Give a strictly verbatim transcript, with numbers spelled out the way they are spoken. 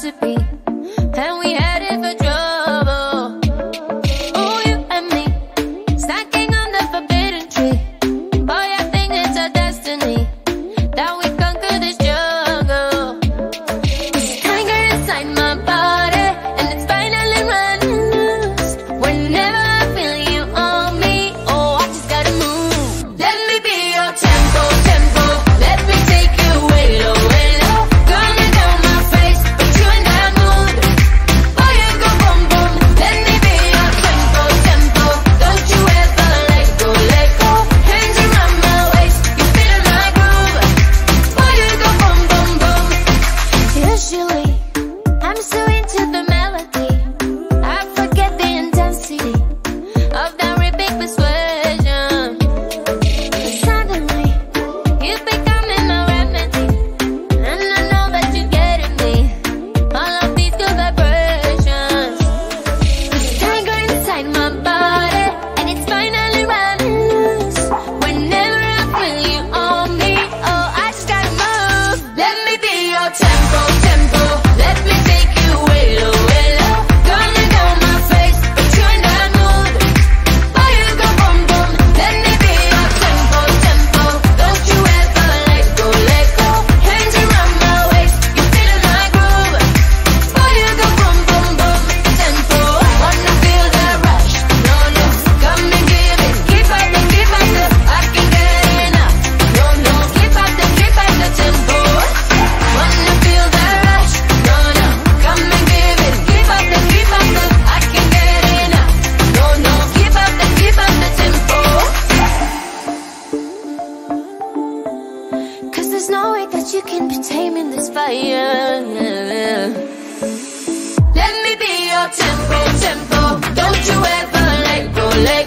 recipe, and we headed for trouble. Oh, you and me, snacking on the forbidden tree. Boy, I think it's our destiny that we conquer this jungle. This tiger inside my body, and it's finally running loose. Whenever I feel you on me, oh, I just gotta move. Let me be your tempo, tempo. Let me take you way low, way low. Gonna down my face, put you in that mood. Oh, you go boom, boom. Let me be your tempo, tempo. Don't you ever let go, let go. Hands around my waist, you feel my groove. Oh, you go boom, boom, boom. Usually, I'm so into the melody, I forget the intensity of that rhythmic persuasion. Suddenly, you becoming my remedy, and I know that you're getting me. All of these good vibrations. This tiger inside my body, and it's finally running loose. Whenever I feel you on me, oh, I just gotta move. Let me be your tempo, tempo. Let me take you way low, way low. Gonna down my face, put you in that mood. Oh, you go boom, boom. Let me be your tempo, tempo. Don't you ever let go, let go. Hands around my waist, you feel my groove. Oh, you go boom, boom, boom. Tempo, wanna feel that rush? No, no, come and give it. Keep up the, keep up the, I can't get enough. No, no, keep up the, keep up the tempo. Wanna feel that rush? No, no, come and give it. Keep up the, keep up the, I can't get enough. No, no, keep up the, keep up the tempo. Cause there's no way that you can be taming this fire. Let me be your tempo, tempo. Don't you ever let go, let